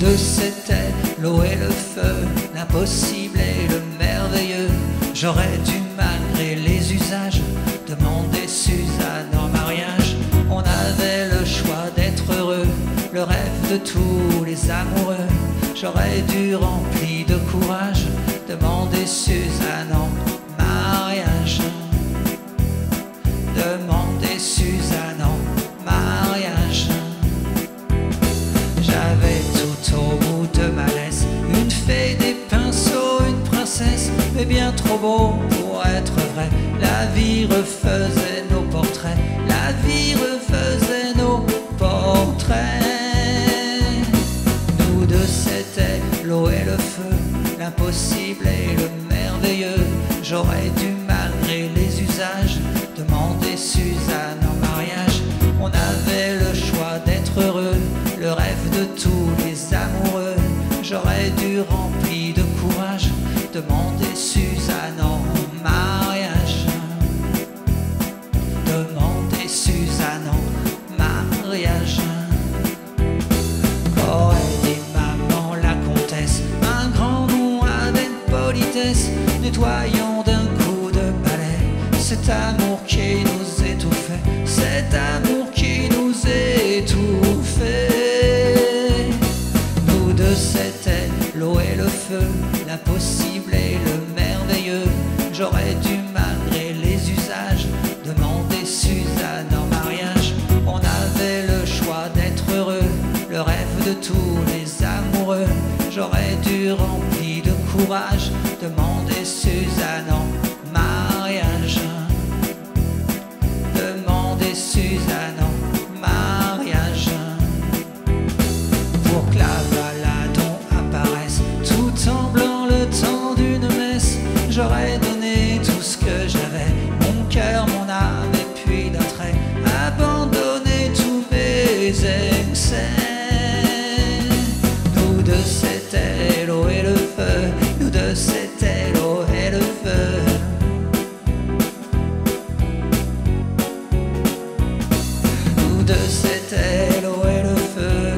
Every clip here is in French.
deux c'était l'eau et le feu, l'impossible et le merveilleux. J'aurais dû, malgré les usages, demander Suzanne en mariage. On avait le choix d'être heureux, le rêve de tous les amoureux. J'aurais dû, rempli de courage, demander Suzanne en mariage. Demander Suzanne en mariage. J'avais tout au bout de ma laisse une fée, des pinceaux, une princesse, mais bien trop beau pour être vrai. La vie refaisait nos portraits, la vie refaisait nos portraits. Nous deux c'était l'eau et le feu, l'impossible et le merveilleux. J'aurais dû, malgré les usages, demander Suzanne en mariage. On avait le choix d'être heureux, le rêve de tous les amoureux. J'aurais dû, rempli de courage, demander Suzanne en mariage. Demander Suzanne en mariage. Aurait dit maman la comtesse, un grand nom avec politesse. Nettoyons d'un coup de balai cet amour qui nous étouffait, cet amour qui nous étouffait. Nous deux c'était l'eau et le feu, l'impossible et le merveilleux. J'aurais dû, malgré les usages, demander Suzanne en mariage. On avait le choix d'être heureux, le rêve de tous les amoureux. J'aurais dû, rempli de courage, demander Suzanne en mariage. Demander Suzanne en mariage. Pour que la Valadon apparaisse tout en blanc le temps d'une messe, j'aurais donné tout ce que j'avais, mon cœur, mon âme et puis d'un trait, abandonné tous mes excès. Nous deux c'était l'eau et le feu, nous deux c'était l'eau et le feu. Nous deux c'était l'eau et le feu.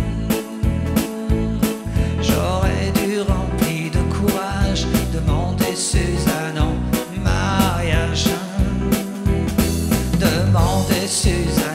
J'aurais dû, rempli de courage, demander Suzanne en mariage. Demander Suzanne